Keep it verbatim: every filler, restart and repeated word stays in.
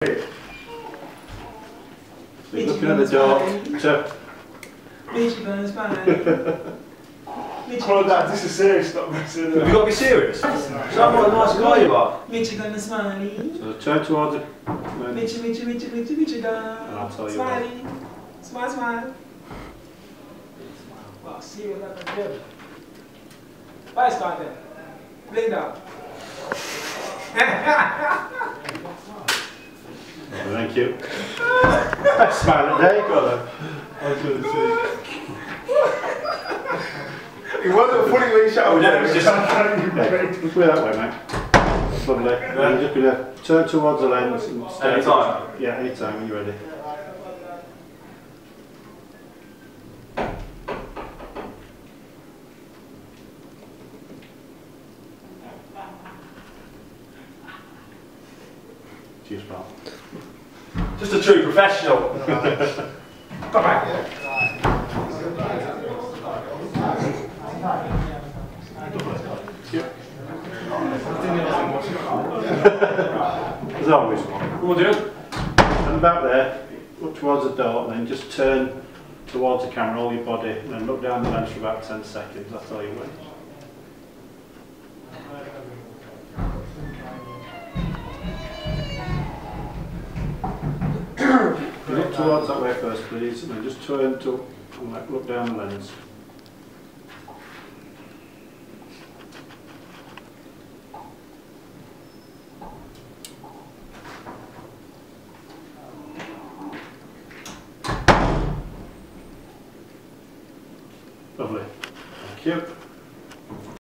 So you're looking at the door. So. Claude Davis, this is serious, stop messing Have you got to be serious? So I'm what a nice guy you are. Mitchie gonna smiley. So turn towards the... Mitchie, Mitchie, Mitchie, Mitchie, Mitchie gonna. And I'll tell you smiley. what. Smile, smile. Well, see what I can do. Vice content. Bling down. Thank you. Smile at day, brother. I was going to see. He wasn't fully when he shouted. Yeah, just yeah, put it that way, mate. Lovely. Yeah. I'm just going to turn towards the lens and stay. Any time? Yeah, any time when you're ready. Cheers, pal. Just a true professional. Bye-bye. There's always one. We'll do it. And about there, look towards the door, and then just turn towards the camera, all your body, and then look down the lens for about ten seconds. That's all you wait. Look towards that way first, please, and then just turn to and look down the lens.